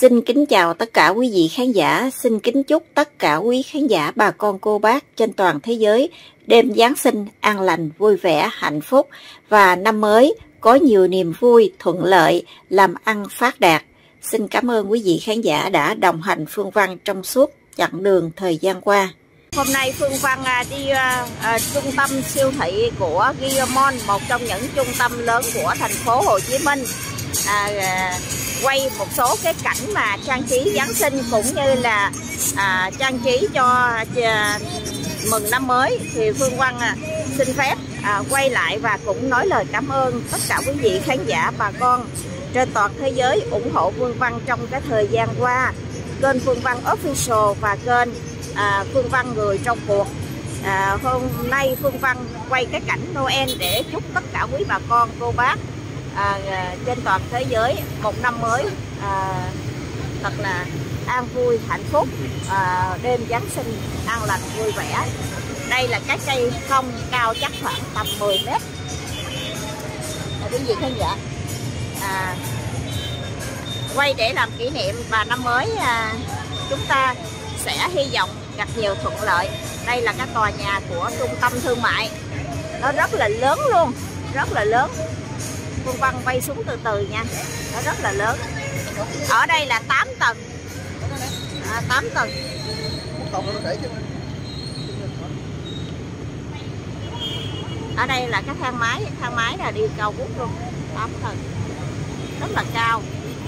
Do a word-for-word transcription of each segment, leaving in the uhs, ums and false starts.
Xin kính chào tất cả quý vị khán giả, xin kính chúc tất cả quý khán giả, bà con cô bác trên toàn thế giới đêm Giáng sinh an lành, vui vẻ, hạnh phúc và năm mới có nhiều niềm vui, thuận lợi, làm ăn phát đạt. Xin cảm ơn quý vị khán giả đã đồng hành Phương Văn trong suốt chặng đường thời gian qua. Hôm nay Phương Văn đi uh, uh, trung tâm siêu thị của Gigamon, một trong những trung tâm lớn của thành phố Hồ Chí Minh. À, uh, quay một số cái cảnh mà trang trí Giáng sinh cũng như là à, trang trí cho à, mừng năm mới, thì Phương Văn à, xin phép à, quay lại và cũng nói lời cảm ơn tất cả quý vị khán giả, bà con trên toàn thế giới ủng hộ Phương Văn trong cái thời gian qua. Kênh Phương Văn Official và kênh à, Phương Văn Người Trong Cuộc. à, Hôm nay Phương Văn quay cái cảnh Noel để chúc tất cả quý bà con cô bác À, trên toàn thế giới một năm mới à, thật là an vui, hạnh phúc, à, đêm Giáng sinh an lành, vui vẻ. Đây là cái cây thông cao chắc khoảng tầm mười mét. Quý vị khán giả à, quay để làm kỷ niệm và năm mới à, chúng ta sẽ hy vọng gặp nhiều thuận lợi. Đây là cái tòa nhà của trung tâm thương mại, nó rất là lớn luôn, rất là lớn. Phương Văn bay xuống từ từ nha, nó rất là lớn. Ở đây là tám tầng, à, tám tầng. Ở đây là cái thang máy, thang máy là đi cao vút luôn, tám tầng, rất là cao.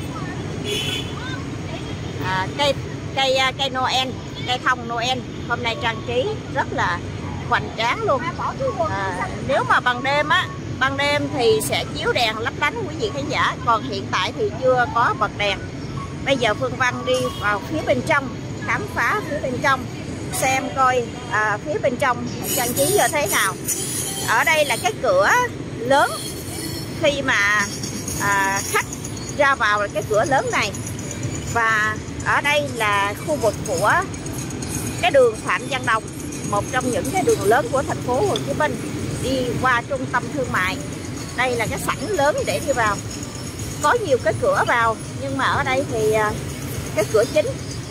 À, cây cây cây Noel, cây thông Noel hôm nay trang trí rất là hoành tráng luôn. À, nếu mà ban đêm á, ban đêm thì sẽ chiếu đèn lấp lánh quý vị khán giả, còn hiện tại thì chưa có bật đèn. Bây giờ Phương Văn đi vào phía bên trong, khám phá phía bên trong, xem coi à, phía bên trong trang trí như thế nào. Ở đây là cái cửa lớn, khi mà à, khách ra vào là cái cửa lớn này. Và ở đây là khu vực của cái đường Phạm Văn Đồng, một trong những cái đường lớn của thành phố Hồ Chí Minh, đi qua trung tâm thương mại. Đây là cái sảnh lớn để đi vào, có nhiều cái cửa vào, nhưng mà ở đây thì cái cửa chính.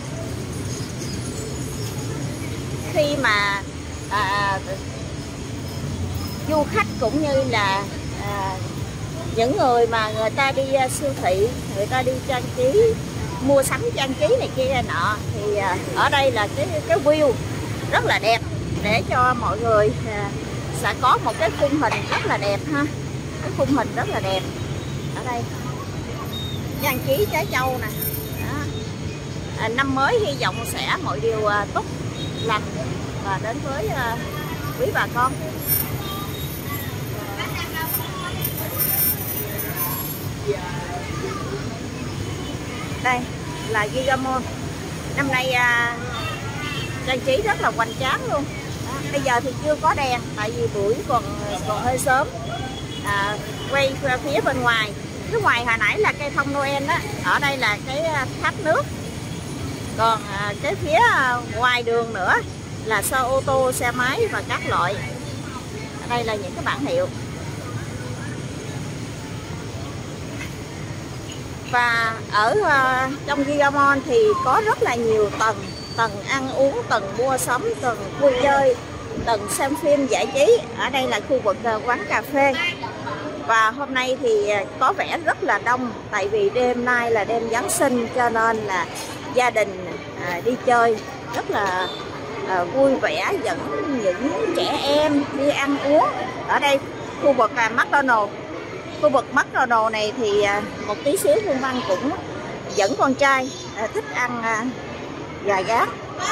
Khi mà à, du khách cũng như là à, những người mà người ta đi siêu thị, người ta đi trang trí, mua sắm trang trí này kia nọ, thì à, ở đây là cái cái view rất là đẹp để cho mọi người à, sẽ có một cái khung hình rất là đẹp ha, cái khung hình rất là đẹp. Ở đây trang trí trái châu nè. À, năm mới hy vọng sẽ mọi điều à, tốt lành và đến với à, quý bà con. Đây là Gigamon, năm nay à, trang trí rất là hoành tráng luôn. Bây giờ thì chưa có đèn, tại vì buổi còn còn hơi sớm. À, quay phía bên ngoài, phía ngoài hồi nãy là cây thông Noel đó, ở đây là cái tháp nước. Còn à, cái phía ngoài đường nữa là xe ô tô, xe máy và các loại. Ở đây là những cái bảng hiệu. Và ở uh, trong Gigamon thì có rất là nhiều tầng, tầng ăn uống, tầng mua sắm, tầng vui chơi, tầng xem phim giải trí. Ở đây là khu vực uh, quán cà phê. Và hôm nay thì có vẻ rất là đông, tại vì đêm nay là đêm Giáng sinh, cho nên là gia đình uh, đi chơi rất là uh, vui vẻ, dẫn những trẻ em đi ăn uống. Ở đây khu vực uh, McDonald's. Khu vực McDonald's này thì uh, một tí xíu Phương Văn cũng dẫn con trai uh, thích ăn uh, gà gác.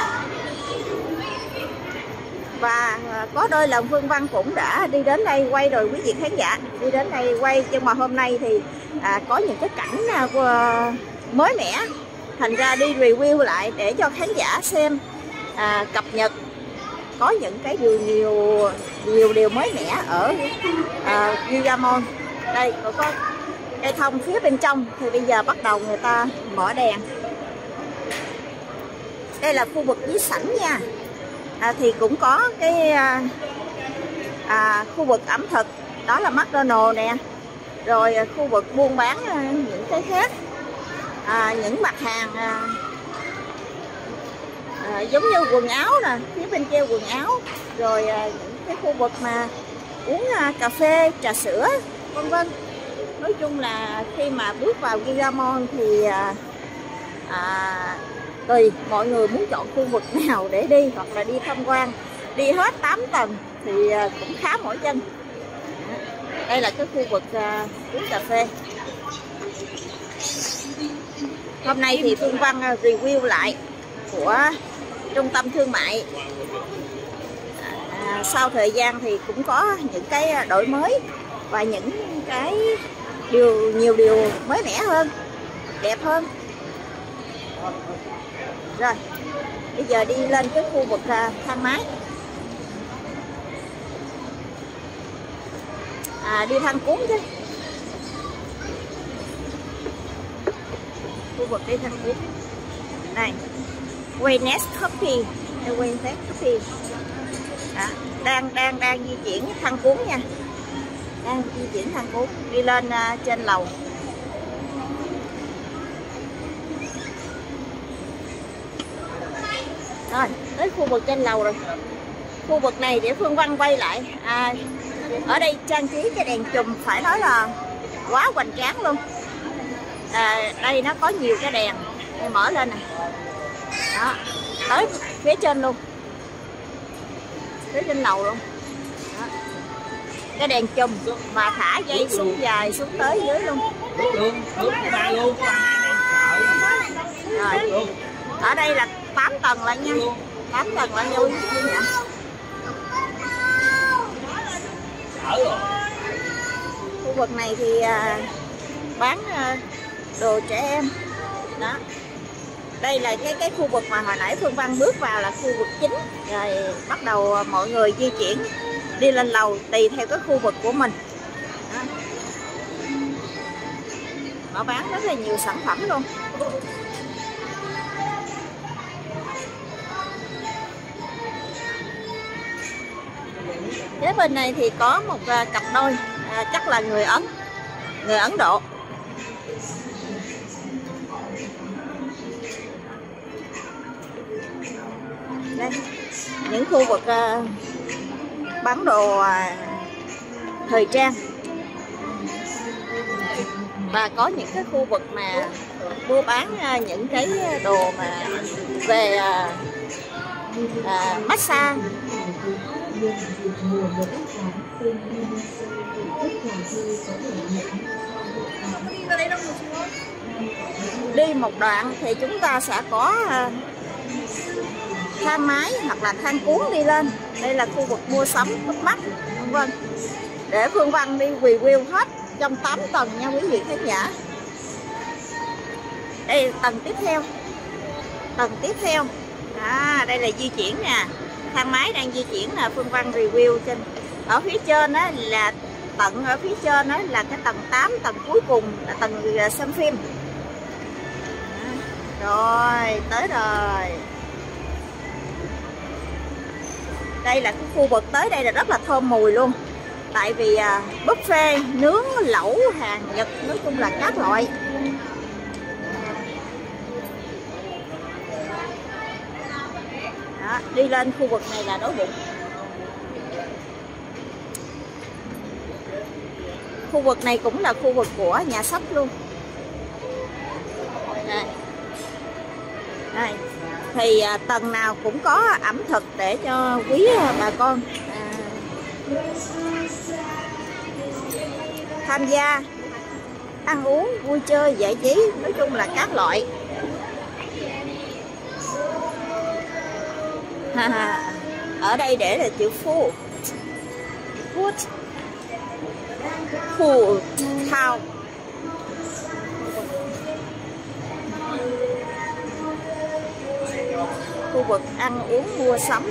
Và có đôi lần Phương Văn cũng đã đi đến đây quay rồi quý vị khán giả, đi đến đây quay, nhưng mà hôm nay thì à, có những cái cảnh à, mới mẻ, thành ra đi review lại để cho khán giả xem, à, cập nhật. Có những cái điều nhiều nhiều điều mới mẻ ở à, Gigamon. Đây có, có cây thông phía bên trong, thì bây giờ bắt đầu người ta mở đèn. Đây là khu vực dưới sảnh nha. À, thì cũng có cái à, à, khu vực ẩm thực, đó là McDonald's nè, rồi khu vực buôn bán à, những cái khác. à, những mặt hàng à, à, giống như quần áo nè, phía bên kia quần áo, rồi à, những cái khu vực mà uống à, cà phê, trà sữa, vân vân. Nói chung là khi mà bước vào Giga Mall thì à, à, tùy mọi người muốn chọn khu vực nào để đi hoặc là đi tham quan. Đi hết tám tầng thì à, cũng khá mỏi chân. Đây là cái khu vực à, uống cà phê. Hôm nay thì Phương Văn review lại của trung tâm thương mại. À, sau thời gian thì cũng có những cái đổi mới và những cái điều nhiều điều mới mẻ hơn, đẹp hơn. Rồi, bây giờ đi lên cái khu vực thang máy. À, đi thang cuốn chứ. Khu vực đi thang cuốn. Này, Waynes Coffee, Waynes Coffee. Đó, đang đang đang di chuyển thang cuốn nha. Đang di chuyển thang cuốn đi lên uh, trên lầu. Rồi, tới khu vực trên lầu rồi. Khu vực này để Phương Văn quay lại. À, ở đây trang trí cái đèn chùm phải nói là quá hoành tráng luôn. À, đây nó có nhiều cái đèn, đây mở lên này. Đó, tới phía trên luôn, phía trên lầu luôn. Đó. Cái đèn chùm mà thả dây xuống dài xuống tới dưới luôn. Rồi, ở đây là tám tầng lại nha, tám tầng lại vui như vậy. Khu vực này thì à, bán à, đồ trẻ em. Đó, đây là cái cái khu vực mà hồi nãy Phương Văn bước vào là khu vực chính. Rồi bắt đầu mọi người di chuyển đi lên lầu tùy theo cái khu vực của mình. Đó. Họ bán rất là nhiều sản phẩm luôn. Phía bên này thì có một cặp đôi, à, chắc là người Ấn, người Ấn Độ. Đây, những khu vực uh, bán đồ uh, thời trang. Và có những cái khu vực mà mua bán uh, những cái đồ mà về uh, uh, massage. Đi một đoạn thì chúng ta sẽ có uh, thang máy hoặc là thang cuốn đi lên. Đây là khu vực mua sắm thuốc mắt, vân vân. Để Phương Văn đi review hết trong tám tầng nha quý vị khán giả. Đây tầng tiếp theo, tầng tiếp theo. À, đây là di chuyển nè, thang máy đang di chuyển là Phương Văn review trên. Ở phía trên đó là tận ở phía trên đó là cái tầng tám, tầng cuối cùng là tầng xem phim. Rồi tới rồi. Đây là cái khu vực tới đây là rất là thơm mùi luôn. Tại vì à, buffet nướng lẩu Hàn Nhật, nói chung là các loại. Đó, đi lên khu vực này là đói bụng. Khu vực này cũng là khu vực của nhà sách luôn. Đây. Đây. Thì à, tầng nào cũng có ẩm thực để cho quý à, bà con à, tham gia ăn uống, vui chơi, giải trí, nói chung là các loại. Ở đây để là chữ food, food, food town. Khu vực ăn uống mua sắm.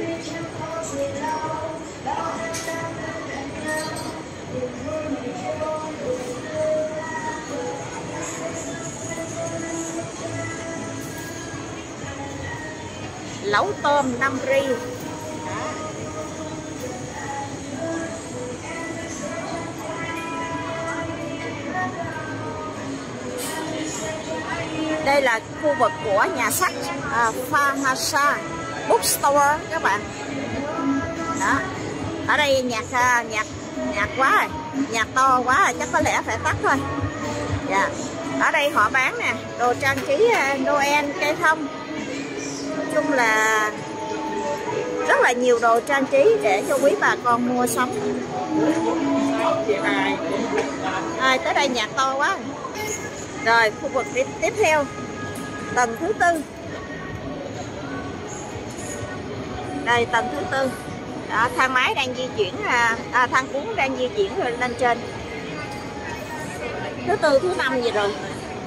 Lẩu tôm năm ri. Đây Đây là khu vực của nhà sách à, Fahasa Bookstore các bạn. Đó. Ở đây nhạc nhạc nhạc quá rồi, nhạc to quá rồi, chắc có lẽ phải tắt thôi. Dạ. Ở đây họ bán nè, đồ trang trí Noel, cây thông. Nói chung là rất là nhiều đồ trang trí để cho quý bà con mua sắm. À, tới đây nhạc to quá. Rồi khu vực tiếp, tiếp theo tầng thứ tư. Đây tầng thứ tư. Đó, thang máy đang di chuyển, à, thang cuốn đang di chuyển rồi lên trên. Thứ tư, thứ năm gì rồi.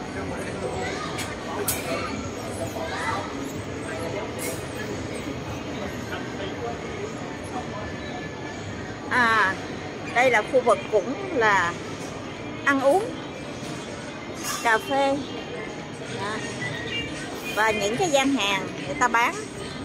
À, đây là khu vực cũng là ăn uống, cà phê. Đó. Và những cái gian hàng người ta bán.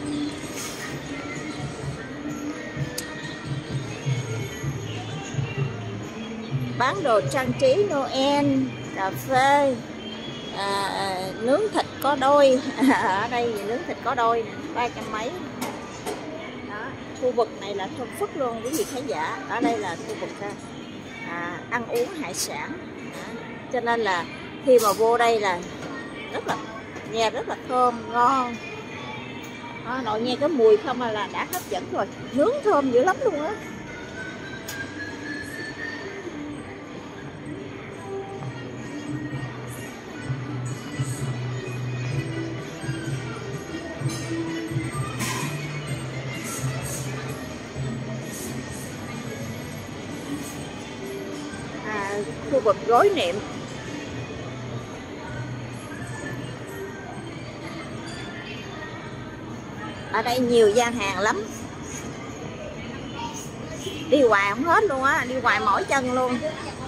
Bán đồ trang trí Noel, cà phê, à, à, nướng thịt có đôi. Ở đây nướng thịt có đôi nè, ba trăm mấy. Đó, khu vực này là thơm phức luôn quý vị khán giả. Ở đây là khu vực à, ăn uống hải sản. Đó. Cho nên là khi mà vô đây là rất là nghe rất là thơm ngon. Đó, nội nghe cái mùi không là đã hấp dẫn rồi, nướng thơm dữ lắm luôn á. Khu vực gối niệm. Ở đây nhiều gian hàng lắm, đi hoài không hết luôn á, đi hoài mỏi chân luôn.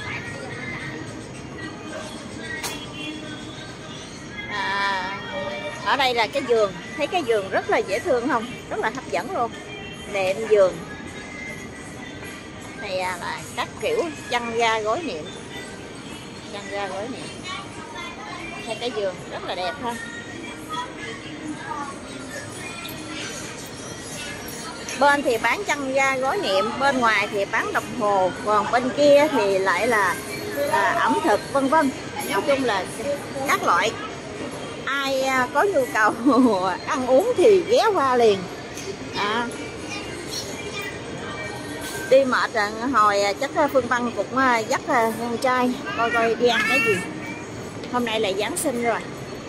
À, ở đây là cái giường, thấy cái giường rất là dễ thương không, rất là hấp dẫn luôn. Nệm giường này là các kiểu chăn ga gối niệm, chăn ga gối niệm. Thấy cái giường rất là đẹp ha. Bên thì bán chăn ga gối niệm, bên ngoài thì bán đồng hồ, còn bên kia thì lại là à, ẩm thực vân vân. Nói chung là các loại, ai có nhu cầu ăn uống thì ghé qua liền. À, đi mệt rồi, hồi chắc Phương Văn cũng dắt con trai coi coi đi ăn cái gì. Hôm nay là Giáng sinh rồi,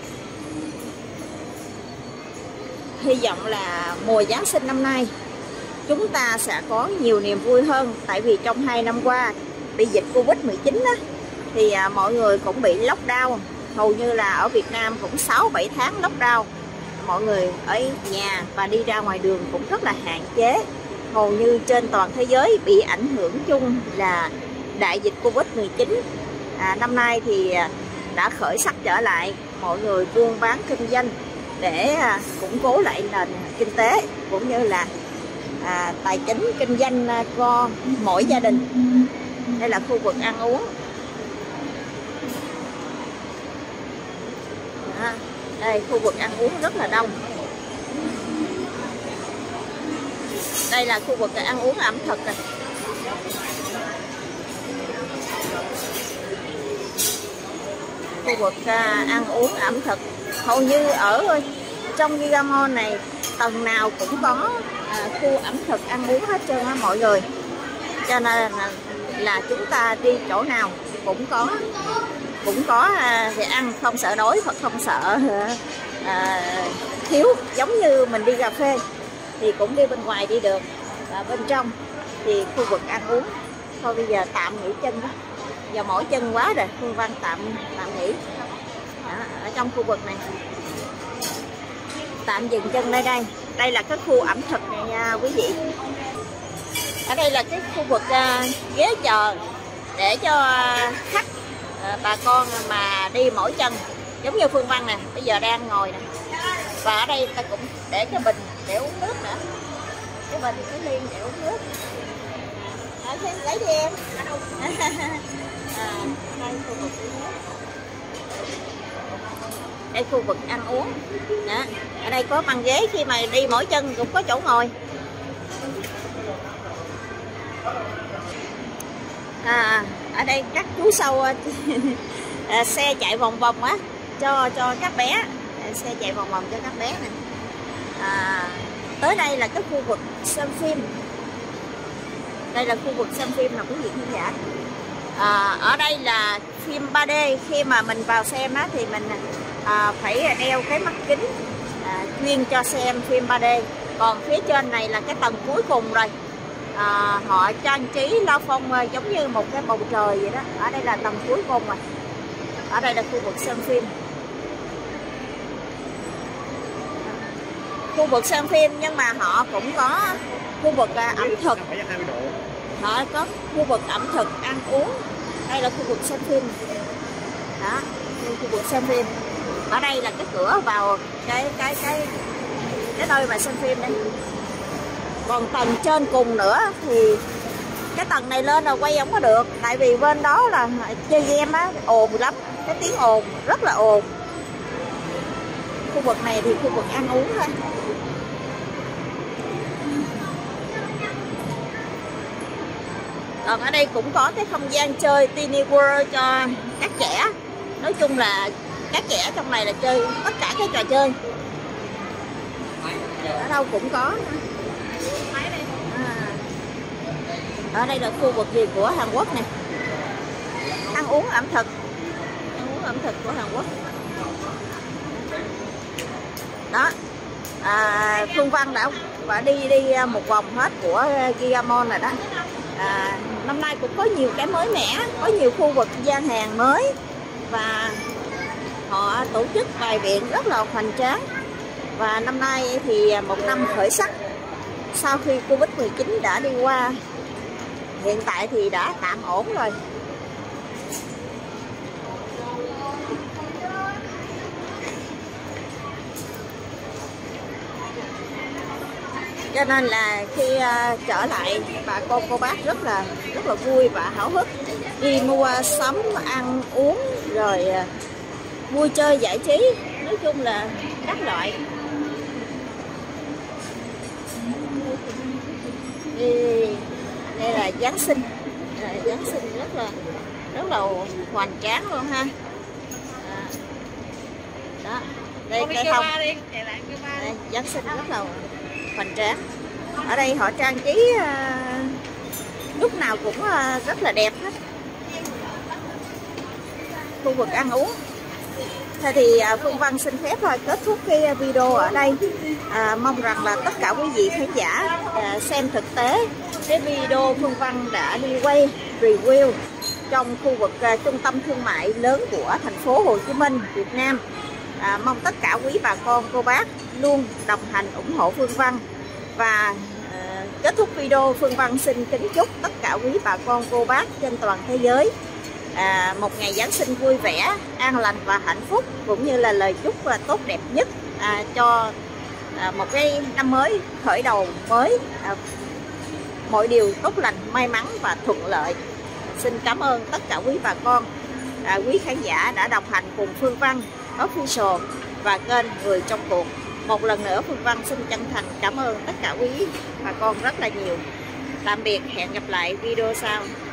hy vọng là mùa Giáng sinh năm nay chúng ta sẽ có nhiều niềm vui hơn. Tại vì trong hai năm qua bị dịch Covid mười chín á, thì à, mọi người cũng bị lockdown. Hầu như là ở Việt Nam cũng sáu bảy tháng lockdown. Mọi người ở nhà và đi ra ngoài đường cũng rất là hạn chế. Hầu như trên toàn thế giới bị ảnh hưởng chung là đại dịch Covid mười chín. À, năm nay thì đã khởi sắc trở lại, mọi người buôn bán kinh doanh để à, củng cố lại nền kinh tế cũng như là à, tài chính kinh doanh à, cho mỗi gia đình. Đây là khu vực ăn uống. À, đây khu vực ăn uống rất là đông. Đây là khu vực ăn uống ẩm thực này. Khu vực à, ăn uống ẩm thực hầu như ở trong Gigamon này tầng nào cũng có à, khu ẩm thực ăn uống hết trơn á mọi người. Cho nên là, là chúng ta đi chỗ nào cũng có cũng có à, để ăn, không sợ đói hoặc không sợ à, thiếu. Giống như mình đi cà phê thì cũng đi bên ngoài đi được, và bên trong thì khu vực ăn uống. Thôi bây giờ tạm nghỉ chân đó, giờ mỏi chân quá rồi, Phương Văn tạm tạm nghỉ. Đó, ở trong khu vực này tạm dừng chân nơi đây. Đây là cái khu ẩm thực này nha quý vị. Ở đây là cái khu vực uh, ghế chờ để cho khách uh, bà con mà đi mỏi chân, giống như Phương Văn nè, bây giờ đang ngồi nè. Và ở đây ta cũng để cái bình để uống nước nữa, cái bình cái ly để uống nước. À, thêm lấy đi em. À, đây khu vực uống nước. Đây khu vực ăn uống. Đó. Ở đây có băng ghế, khi mà đi mỗi chân cũng có chỗ ngồi. À, ở đây các chú sâu à, xe chạy vòng vòng á cho cho các bé, à, xe chạy vòng vòng cho các bé này. À, tới đây là cái khu vực xem phim. Đây là khu vực xem phim nào quý vị khán giả. À, ở đây là phim ba D, khi mà mình vào xem á thì mình à, phải đeo cái mắt kính à, chuyên cho xem phim ba D. Còn phía trên này là cái tầng cuối cùng rồi. À, họ trang trí la phong giống như một cái bầu trời vậy đó. Ở đây là tầng cuối cùng rồi. Ở đây là khu vực xem phim. Khu vực xem phim nhưng mà họ cũng có khu vực à, ẩm thực. Họ có khu vực ẩm thực ăn uống. Đây là khu vực xem phim. Đó, đây khu vực xem phim. Ở đây là cái cửa vào cái cái cái cái nơi mà xem phim đây. Còn tầng trên cùng nữa thì cái tầng này lên là quay không có được, tại vì bên đó là chơi game á, ồn lắm, cái tiếng ồn rất là ồn. Khu vực này thì khu vực ăn uống thôi. Còn ở đây cũng có cái không gian chơi Tiny World cho các trẻ. Nói chung là các trẻ trong này là chơi tất cả các trò chơi. Ở đâu cũng có. À, ở đây là khu vực gì của Hàn Quốc nè, ăn uống ẩm thực, ăn uống ẩm thực của Hàn Quốc. Đó, à, Phương Văn đã và đi đi một vòng hết của Gigamon rồi đó. À, năm nay cũng có nhiều cái mới mẻ, có nhiều khu vực gian hàng mới và họ tổ chức bài viện rất là hoành tráng. Và năm nay thì một năm khởi sắc sau khi Covid mười chín đã đi qua, hiện tại thì đã tạm ổn rồi. Cho nên là khi uh, trở lại, bà con cô bác rất là rất là vui và háo hức đi mua sắm, ăn uống rồi uh, vui chơi giải trí, nói chung là các loại. Đây, đây là Giáng sinh, à, Giáng sinh rất là rất là hoành tráng luôn ha. À, đó, đây cây thông, đây, Giáng sinh rất là hoành tráng. Ở đây họ trang trí à, lúc nào cũng à, rất là đẹp hết. Khu vực ăn uống. Thế thì à, Phương Văn xin phép à, kết thúc cái video ở đây. À, mong rằng là tất cả quý vị khán giả à, xem thực tế cái video Phương Văn đã đi quay review trong khu vực à, trung tâm thương mại lớn của thành phố Hồ Chí Minh, Việt Nam. À, mong tất cả quý bà con cô bác luôn đồng hành ủng hộ Phương Văn. Và à, kết thúc video, Phương Văn xin kính chúc tất cả quý bà con cô bác trên toàn thế giới à, một ngày Giáng sinh vui vẻ, an lành và hạnh phúc, cũng như là lời chúc và tốt đẹp nhất à, cho à, một cái năm mới khởi đầu mới, à, mọi điều tốt lành, may mắn và thuận lợi. Xin cảm ơn tất cả quý bà con, à, quý khán giả đã đồng hành cùng Phương Văn Official và kênh Người Trong Cuộc. Một lần nữa Phương Văn xin chân thành cảm ơn tất cả quý bà con rất là nhiều. Tạm biệt, hẹn gặp lại video sau.